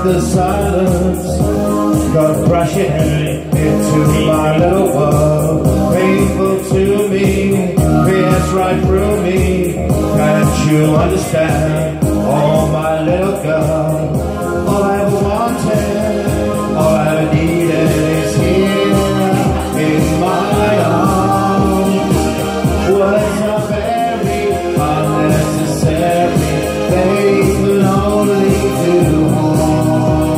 the silence, come crashing into my little world. Painful to me, pierce right through me. Can't you understand? Oh, my little girl, all I ever wanted, all I ever needed is here in my arms. Words are very unnecessary, they can only do harm.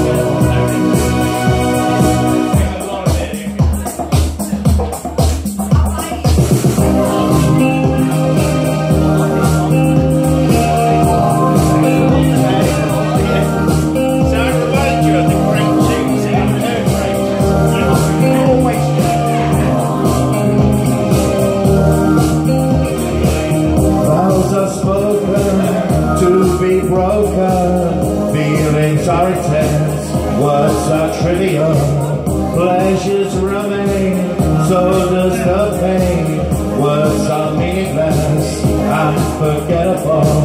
Broken, feelings are intense, words are trivial, pleasures remain, so does the pain. Words are meaningless and forgettable,